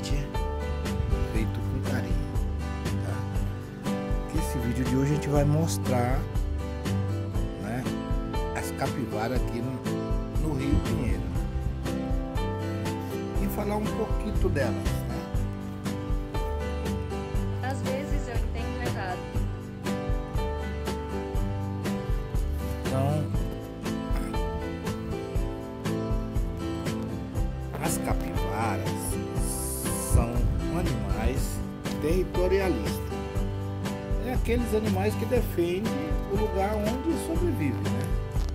realmente feito com carinho, tá? Esse vídeo de hoje a gente vai mostrar, né, as capivaras aqui no Rio Pinheiro e falar um pouquinho delas, né? Às vezes eu entendo errado. Então, as capivaras são animais territorialistas. É aqueles animais que defendem o lugar onde sobrevive, né?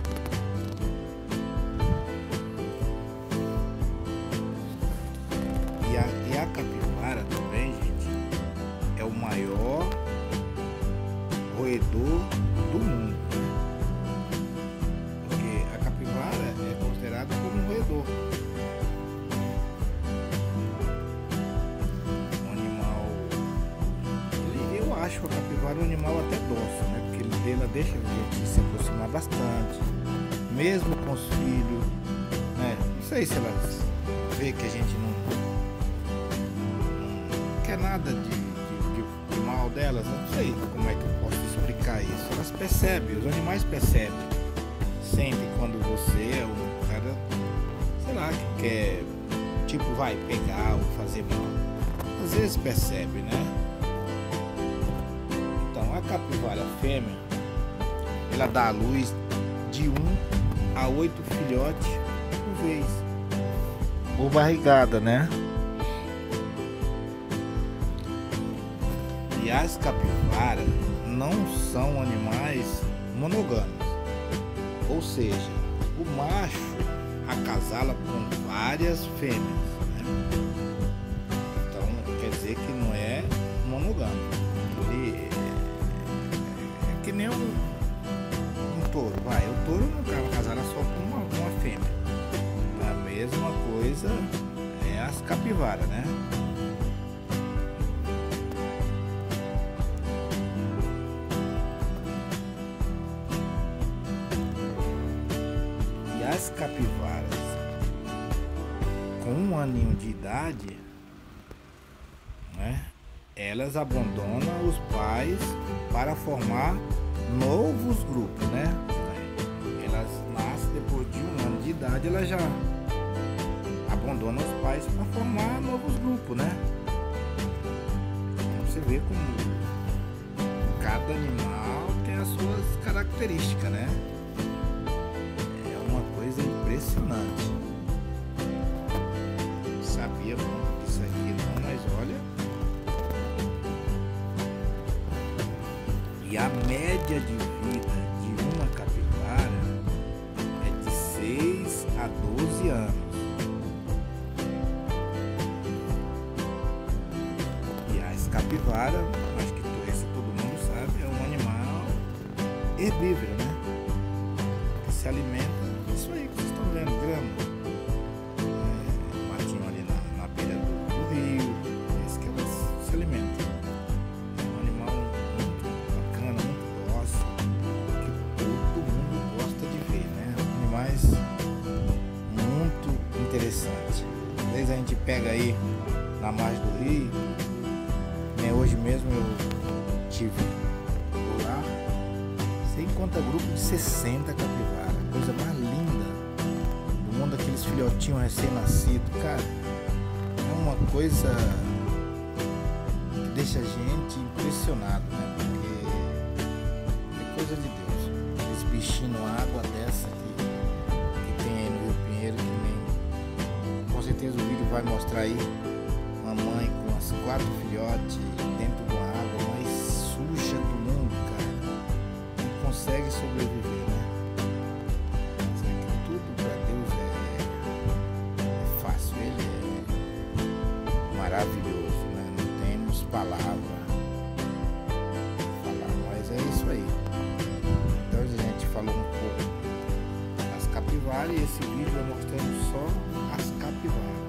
E a capivara também, gente, é o maior roedor do mundo. Porque a capivara é considerada como um roedor. Um animal. Eu acho a capivara um animal até dócil, né? Porque ela deixa a gente se aproximar bastante, mesmo com os filhos, né? Não sei se ela vê que a gente não quer nada de mal delas, eu não sei como é que eu posso explicar isso. Elas percebem, os animais percebem, sentem quando você é um cara, sei lá, que quer, tipo, vai pegar ou fazer mal. Às vezes percebe, né? Então a capivara fêmea, ela dá à luz de 1 a 8 filhotes por vez, por barrigada, né? E as capivaras não são animais monogâmicos, ou seja, o macho acasala com várias fêmeas, né? Então quer dizer que não é monogâmico. Ele é que nem um touro, vai. O touro não acasala só com uma fêmea. A mesma coisa é as capivaras, né? As capivaras com 1 aninho de idade, né, elas abandonam os pais para formar novos grupos, né? Elas nascem depois de 1 ano de idade, elas já abandonam os pais para formar novos grupos, né? Então você vê como cada animal tem as suas características, né? Impressionante. Não sabia muito disso aqui não, mas olha. E a média de vida de uma capivara é de 6 a 12 anos. E as capivaras, acho que essa todo mundo sabe, é um animal herbívoro, né? Que se alimenta. Isso aí que vocês estão vendo, grama, matinho ali na beira do rio, esse que elas se alimentam. É um animal muito bacana, muito dócil, que todo mundo gosta de ver, né? Animais muito interessantes. Às vezes a gente pega aí na margem do rio, né? Hoje mesmo eu tive lá, você encontra grupo de 60 capivaras, coisa mais linda do mundo, aqueles filhotinhos recém-nascidos, cara. É uma coisa que deixa a gente impressionado, né? Porque é coisa de Deus. Esse bichinho, água dessa que tem aí no Rio Pinheiro, que nem, com certeza o vídeo vai mostrar aí uma mãe com as 4 filhotes dentro de uma água mais suja do mundo, cara, e consegue sobreviver, né? Maravilhoso, né? Não temos palavra para falar, mas é isso aí. Então a gente falou um pouco das capivaras e esse vídeo é mostrando só as capivaras,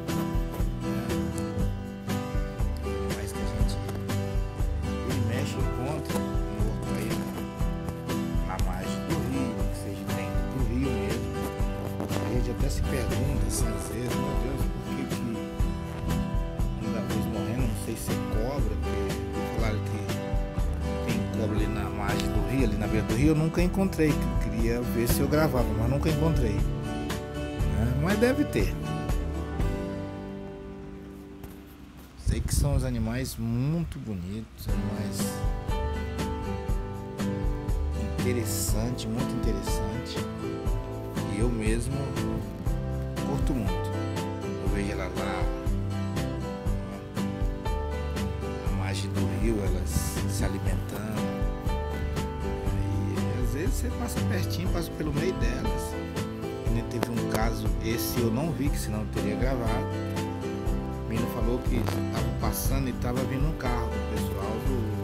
mas que a gente mexe e encontra um outro aí na margem do rio, que seja dentro do rio mesmo. A gente até se pergunta assim, às vezes, meu Deus, por que ainda sei se é cobra, porque falaram que tem cobra ali na margem do rio, ali na beira do rio. Eu nunca encontrei, eu queria ver se eu gravava, mas nunca encontrei, né? Mas deve ter. Sei que são os animais muito bonitos, animais interessantes, muito interessantes. E eu mesmo curto muito. Eu vejo ela lá na margem do rio, elas se alimentando. E às vezes você passa pertinho, passa pelo meio delas. E teve um caso, esse eu não vi, que senão eu teria gravado. O menino falou que estava passando e estava vindo um carro do pessoal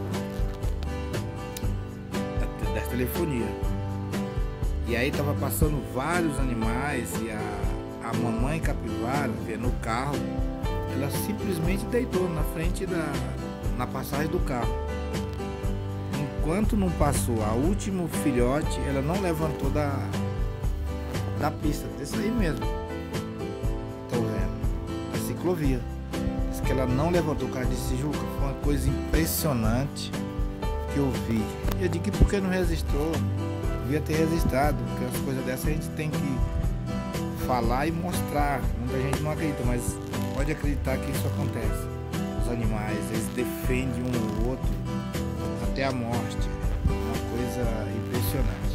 da telefonia. E aí estava passando vários animais e a mamãe capivara, vendo o carro, ela simplesmente deitou na frente na passagem do carro. Enquanto não passou a último filhote, ela não levantou da pista, desse aí mesmo. Estão vendo? Da ciclovia. Diz que ela não levantou. O cara disse: Juca, foi uma coisa impressionante que eu vi. Eu digo: por que não registrou? Devia ter registrado, porque as coisas dessas a gente tem que falar e mostrar. Muita gente não acredita, mas pode acreditar que isso acontece. Os animais, eles defendem um ou outro até a morte. Uma coisa impressionante.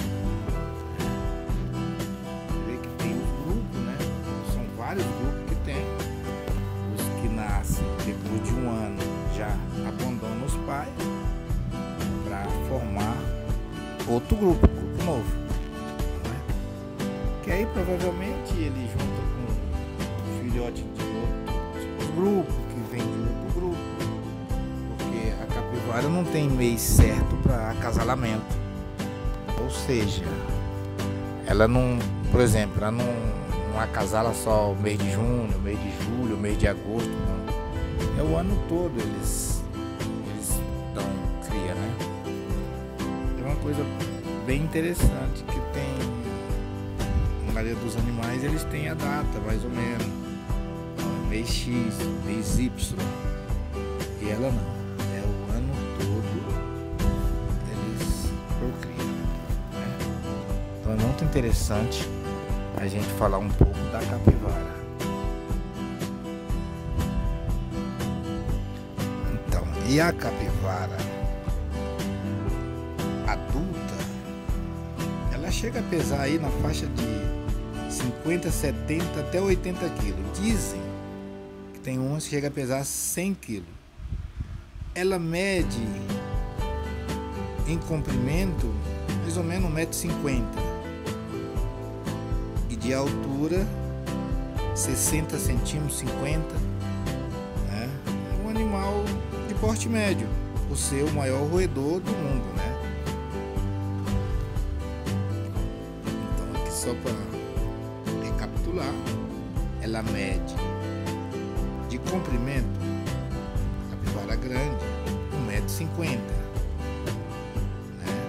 Vê que tem os grupos, né? São vários grupos que tem. Os que nascem depois de um ano já abandonam os pais para formar outro grupo novo, né? Que aí provavelmente ele junta com um filhote de outro grupo, que vem de outro grupo, porque a capivara não tem mês certo para acasalamento. Ou seja, ela não, por exemplo, ela não acasala só o mês de junho, o mês de julho, o mês de agosto, não. É o ano todo eles dão cria, né? É uma coisa bem interessante, que tem, na maioria dos animais eles têm a data, mais ou menos, mês X, mês Y, e ela não, é o ano todo eles procriam, né? Então é muito interessante a gente falar um pouco da capivara. Então, e a capivara adulta, ela chega a pesar aí na faixa de 50, 70 até 80 quilos. Dizem que tem umas que chega a pesar 100 quilos. Ela mede em comprimento mais ou menos 1,50 m e de altura 60 centímetros, 50, né? É um animal de porte médio, por ser o maior roedor do mundo, né? Só para recapitular, ela mede de comprimento, capivara grande, 1,50 m, né?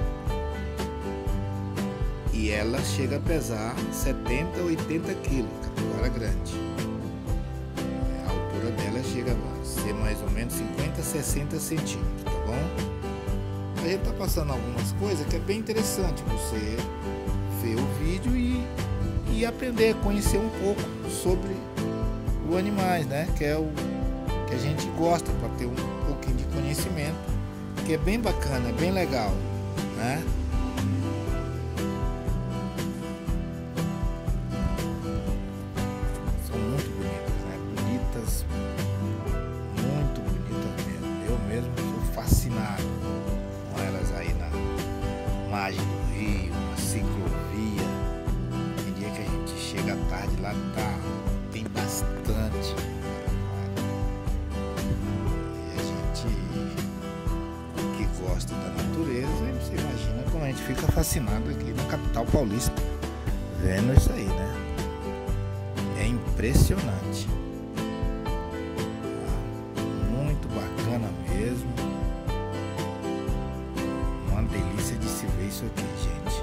E ela chega a pesar 70, 80 quilos, capivara grande. A altura dela chega a ser mais ou menos 50, 60 centímetros, tá bom? A gente tá passando algumas coisas que é bem interessante você ver o vídeo e aprender, conhecer um pouco sobre os animais, né? Que é o que a gente gosta, para ter um pouquinho de conhecimento, que é bem bacana, é bem legal, né? São muito bonitas, né? Bonitas, muito bonitas mesmo. Eu mesmo sou fascinado com elas aí na margem do rio, na ciclovia. Tem dia que a gente chega à tarde lá, tem bastante. E a gente que gosta da natureza, você imagina como a gente fica fascinado aqui na capital paulista vendo isso aí, né? É impressionante. Muito bacana mesmo. Uma delícia de se ver isso aqui, gente.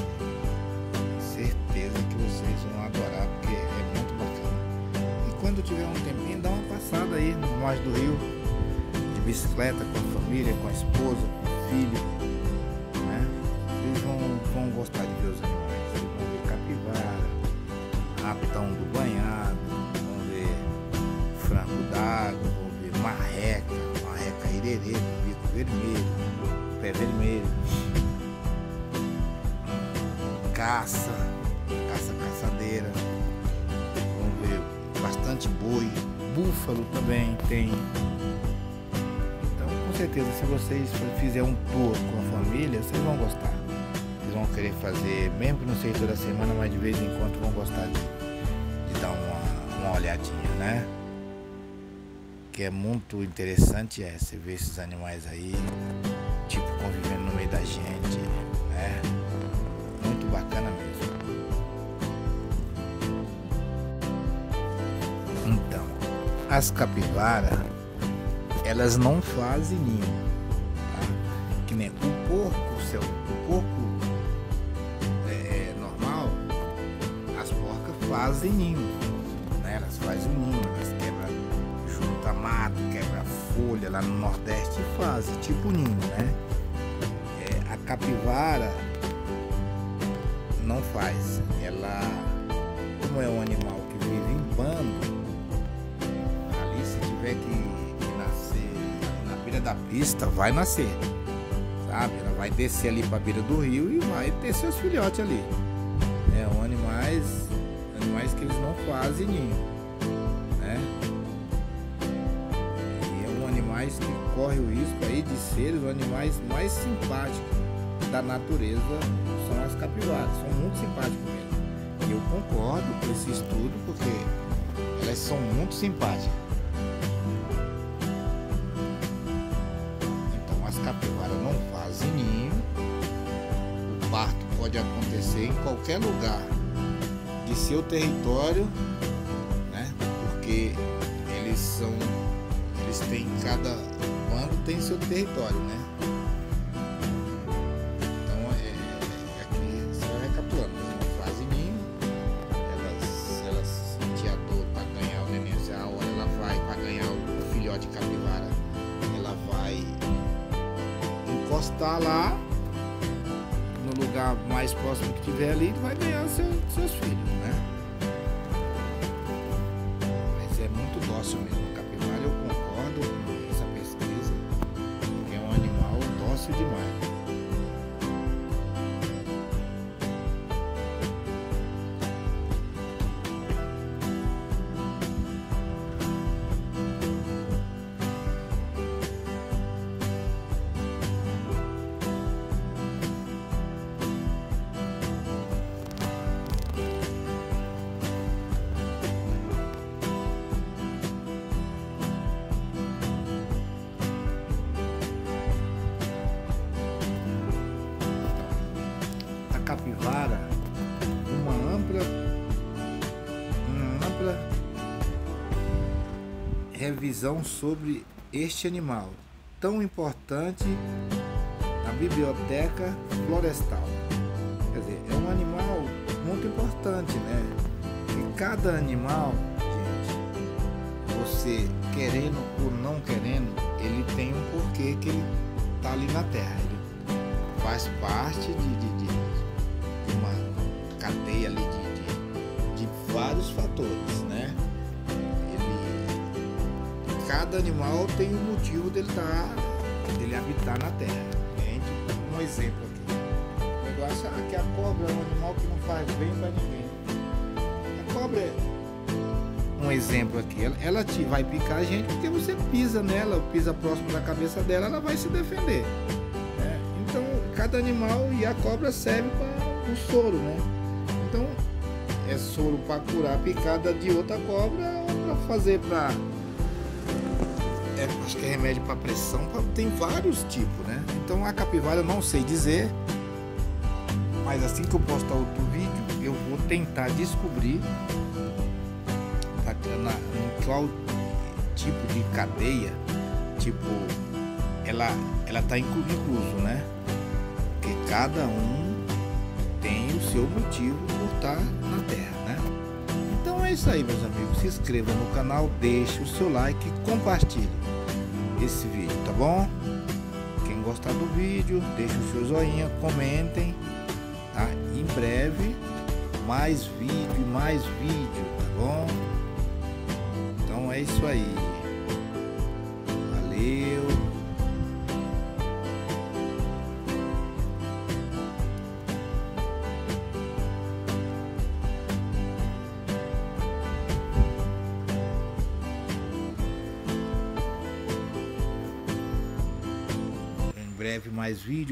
Certeza que vocês vão adorar, porque é muito bacana. E quando tiver um tempinho, dá uma passada aí no Margem do Rio, bicicleta com a família, com a esposa, com o filho, né? Eles vão gostar de ver os animais. Eles vão ver capivara, ratão do banhado, vão ver frango d'água, vão ver marreca irerê, bico vermelho, pé vermelho, caçadeira, vão ver bastante boi, búfalo também tem. Então, com certeza, se vocês fizerem um tour com a família, vocês vão gostar. Vocês vão querer fazer, mesmo que não seja toda semana, mas de vez em quando vão gostar de dar uma olhadinha, né? Que é muito interessante você ver esses animais aí, tipo, convivendo no meio da gente, né? Muito bacana mesmo. Então, as capivaras, elas não fazem ninho, tá? Que nem o porco normal, as porcas fazem ninho, né? Elas fazem o ninho, elas quebram, junta mato, quebra folha lá no Nordeste e fazem tipo ninho, né? A capivara não faz. Ela, como é um animal que vive em bando, ali se tiver que nascer na beira da pista, vai nascer, sabe? Ela vai descer ali para a beira do rio e vai ter seus filhotes ali. Animais que eles não fazem ninho, né? E é um animais que corre o risco aí de ser os animais mais simpáticos da natureza. São as capivaras, são muito simpáticos mesmo. E eu concordo com esse estudo, porque elas são muito simpáticas. Então as capivaras não fazem ninho. O parto pode acontecer em qualquer lugar de seu território, né? Porque eles têm, cada bando tem seu território, né? Encostar lá no lugar mais próximo que tiver ali, vai ganhar seus filhos, né? Mas é muito dócil mesmo. A capivara, eu concordo com essa pesquisa, que é um animal dócil demais. Capivara, uma ampla revisão sobre este animal tão importante na biblioteca florestal. Quer dizer, é um animal muito importante, né? E cada animal, gente, você querendo ou não querendo, ele tem um porquê que ele tá ali na Terra. Ele faz parte de uma cadeia ali de vários fatores, né? Cada animal tem um motivo dele habitar na Terra. Um exemplo aqui. O negócio é que a cobra é um animal que não faz bem para ninguém. A cobra é um exemplo aqui. Ela vai picar a gente porque você pisa nela, pisa próximo da cabeça dela, ela vai se defender, né? Então, cada animal, e a cobra serve para o soro, né? Então, é soro para curar a picada de outra cobra ou para fazer acho que é remédio para pressão, tem vários tipos, né? Então a capivara eu não sei dizer, mas assim que eu postar outro vídeo, eu vou tentar descobrir em qual tipo de cadeia, tipo, ela tá incluso, né? Porque cada um tem o seu motivo por estar na Terra, né? Então é isso aí, meus amigos. Se inscreva no canal, deixe o seu like e compartilhe. esse vídeo, tá bom? Quem gostar do vídeo, deixa o seu joinha, comentem, tá? Em breve mais vídeo, tá bom? Então é isso aí. Valeu. Em breve mais vídeo.